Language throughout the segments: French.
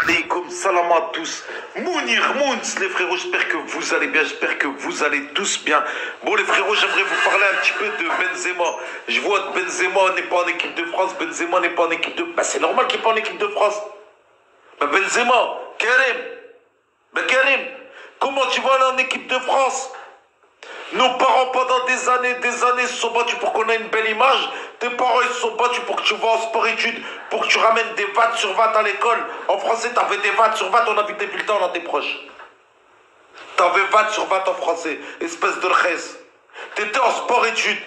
Alaykoum salam à tous. Mounir Mouns, les frérots, j'espère que vous allez bien, j'espère que vous allez tous bien. Bon les frérots, j'aimerais vous parler un petit peu de Benzema. Je vois que Benzema n'est pas en équipe de France, Benzema n'est pas en équipe de... Bah c'est normal qu'il n'est pas en équipe de France. Bah Benzema, Karim, bah Karim, comment tu vas aller en équipe de France? Nos parents pendant des années se sont battus pour qu'on ait une belle image. Tes parents ils se sont battus pour que tu vas en sport-études, pour que tu ramènes des vattes sur vattes à l'école. En français t'avais des vattes sur vattes, on a vu des bulletins dans tes proches. T'avais vattes sur vattes en français, espèce de rches. T'étais en sport-études.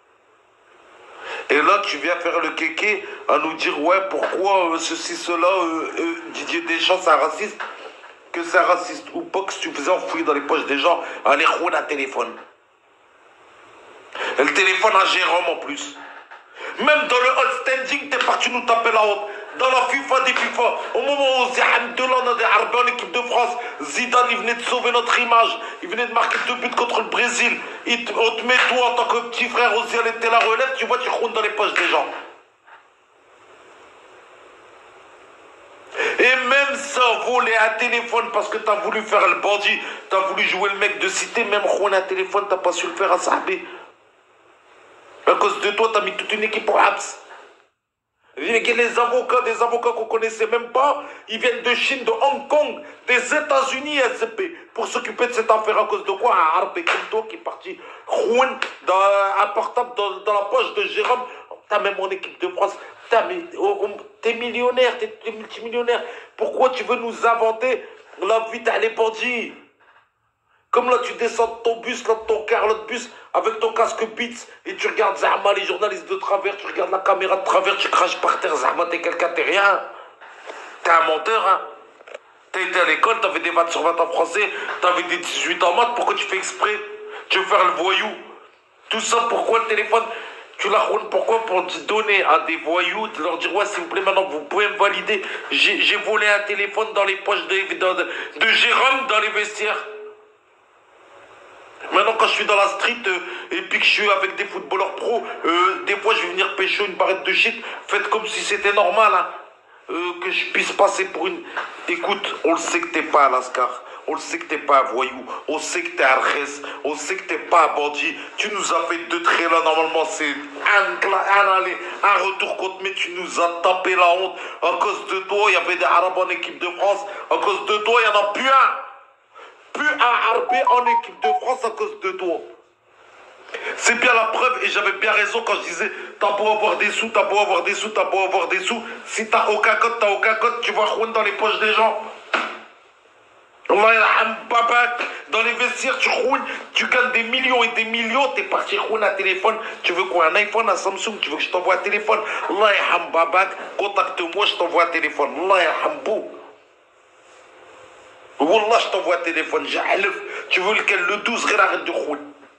Et là tu viens faire le kéké à nous dire ouais pourquoi ceci, cela, Didier Deschamps c'est un raciste. Que c'est un raciste ou pas, que si tu faisais enfouir dans les poches des gens, aller rouler un téléphone. Et le téléphone à Jérôme en plus. Même dans le hot standing, t'es parti nous taper la honte. Dans la FIFA des FIFA, au moment où Zaham on a des Arabes en équipe de France, Zidane il venait de sauver notre image. Il venait de marquer 2 buts contre le Brésil. On te met toi en tant que petit frère, Oziel était la relève, tu vois, tu roules dans les poches des gens. Et même sans voler un téléphone parce que t'as voulu faire le bandit, t'as voulu jouer le mec de cité, même rouler un téléphone, t'as pas su le faire à Sahabé. À cause de toi, t'as mis toute une équipe au Habs. Les avocats, des avocats qu'on connaissait même pas, ils viennent de Chine, de Hong Kong, des États-Unis, SCP, pour s'occuper de cette affaire. À cause de quoi? Un harpé comme toi qui est parti rouler un portable dans la poche de Jérôme. T'as même en équipe de France. T'es millionnaire, t'es multimillionnaire. Pourquoi tu veux nous inventer la vie d'aller bandits? Comme là, tu descends de ton bus, là, de ton car, l'autre bus, avec ton casque Beats, et tu regardes Zahma, les journalistes de travers, tu regardes la caméra de travers, tu craches par terre, Zahma, t'es quelqu'un, t'es rien. T'es un menteur, hein. T'as été à l'école, t'avais des 20 sur 20 en français, t'avais des 18 en maths, pourquoi tu fais exprès? Tu veux faire le voyou? Tout ça, pourquoi le téléphone? Tu la roules pourquoi? Pour donner à des voyous, de leur dire ouais s'il vous plaît maintenant vous pouvez me valider. J'ai volé un téléphone dans les poches de Jérôme dans les vestiaires. Maintenant quand je suis dans la street et puis que je suis avec des footballeurs pro, des fois je vais venir pêcher une barrette de shit. Faites comme si c'était normal hein, que je puisse passer pour une... Écoute, on le sait que t'es pas un lascar. On le sait que t'es pas un voyou, on sait que t'es un res, on sait que t'es pas un bandit. Tu nous as fait 2 traits là, normalement c'est un aller, un retour contre, mais tu nous as tapé la honte. À cause de toi, il y avait des Arabes en équipe de France. À cause de toi, il n'y en a plus un. Plus un Arabé en équipe de France à cause de toi. C'est bien la preuve et j'avais bien raison quand je disais t'as beau avoir des sous, t'as beau avoir des sous, t'as beau avoir des sous. Si t'as aucun code, tu vas rouler dans les poches des gens. Dans les vestiaires, tu roules, tu gagnes des millions et des millions, t'es parti rouler un téléphone. Tu veux quoi? Un iPhone, un Samsung? Tu veux que je t'envoie un téléphone? Contacte-moi, je t'envoie un téléphone. Wallah, je t'envoie un téléphone. Tu veux lequel? Le 12, arrête de rouler.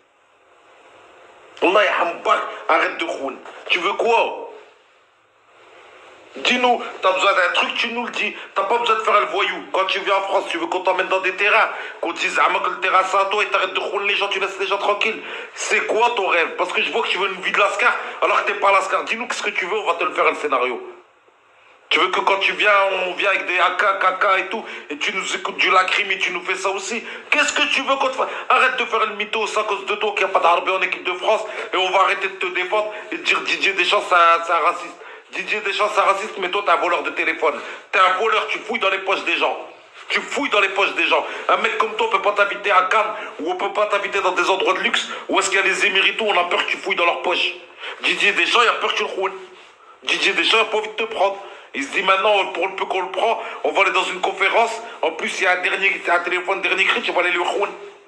Arrête de rouler. Tu veux quoi? Dis-nous, t'as besoin d'un truc, tu nous le dis. T'as pas besoin de faire le voyou. Quand tu viens en France, tu veux qu'on t'emmène dans des terrains, qu'on te dise que le terrain c'est à toi et t'arrêtes de rouler les gens, tu laisses les gens tranquilles. C'est quoi ton rêve? Parce que je vois que tu veux une vie de lascar alors que t'es pas lascar. Dis-nous qu'est-ce que tu veux, on va te le faire le scénario. Tu veux que quand tu viens, on vient avec des AK, KK et tout, et tu nous écoutes du lacryme et tu nous fais ça aussi. Qu'est-ce que tu veux qu'on te fasse? Arrête de faire le mytho, c'est à cause de toi qu'il n'y a pas d'Arabie en équipe de France, et on va arrêter de te défendre et de dire Didier Deschamps c'est un raciste. Didier Deschamps c'est un raciste, mais toi t'es un voleur de téléphone. T'es un voleur, tu fouilles dans les poches des gens. Tu fouilles dans les poches des gens. Un mec comme toi, on peut pas t'inviter à Cannes, ou on peut pas t'inviter dans des endroits de luxe, où est-ce qu'il y a les éméritos, on a peur que tu fouilles dans leurs poches. Didier Deschamps, il a peur que tu le roules. Didier Deschamps, il a pas envie de te prendre. Il se dit maintenant, pour le peu qu'on le prend, on va aller dans une conférence. En plus, il y a un téléphone dernier cri, tu vas aller le rouler.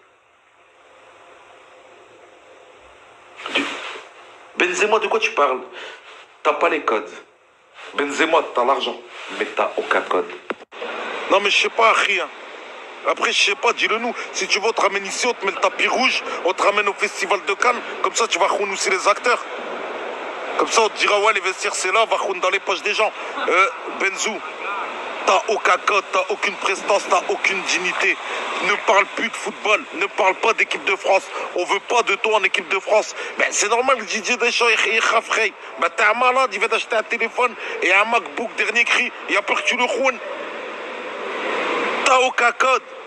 Benzema, de quoi tu parles? T'as pas les codes. Benzema, t'as l'argent, mais t'as aucun code. Non mais je sais pas, rien. Après, je sais pas, dis-le nous. Si tu veux, on te ramène ici, on te met le tapis rouge, on te ramène au festival de Cannes. Comme ça, tu vas rouler aussi les acteurs. Comme ça, on te dira, ouais, les vestiaires, c'est là, va rouler dans les poches des gens. Benzou, t'as aucun code, t'as aucune prestance, t'as aucune dignité. Ne parle plus de football, ne parle pas d'équipe de France. On veut pas de toi en équipe de France. Ben, c'est normal que Didier Deschamps, il rafraye. Ben, t'es un malade, il va t'acheter un téléphone et un MacBook dernier cri. Il a peur que tu le roules. T'as aucun code.